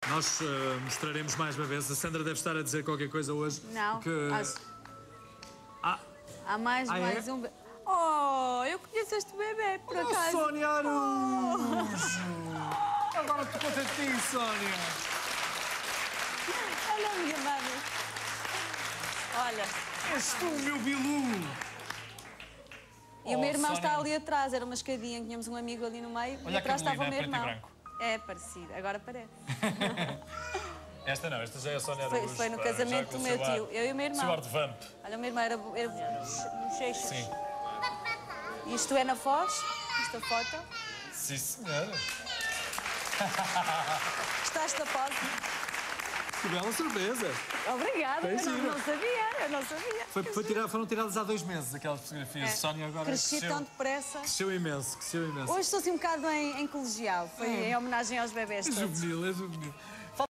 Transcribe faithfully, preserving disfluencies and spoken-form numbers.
Nós uh, mostraremos mais bebês. A Sandra deve estar a dizer qualquer coisa hoje. Não, que... acho... Ah. Há mais, ah, mais é? um bebê. Oh, eu conheço este bebê, por oh, acaso. Sónia Araújo! Oh. Agora estou contentinho, Sónia. Olha a minha mãe. Olha. És tu, meu Bilu. E oh, o meu irmão Sónia. está ali atrás. Era uma escadinha, tínhamos um amigo ali no meio. Olha e atrás a estava o meu preto e irmão. branco. É parecido, agora parece. Esta não, esta já é a Sónia Foi, Araújo. foi no pá, casamento do meu tio, eu e o meu irmão. Seu ar de vamp. Olha, o meu irmão era bochechas. Sim. Isto é na Foz, esta foto. Sim, senhora. Gostaste da pose? Que bela surpresa. Obrigada, eu não, não sabia, eu não sabia. Foi, foi tirar, foram tiradas há dois meses aquelas fotografias. É. Sónia agora Cresci cresceu, tão depressa. cresceu imenso, cresceu imenso. Hoje estou assim um bocado em, em colegial, foi É. em homenagem aos bebés É todos. juvenil, é juvenil.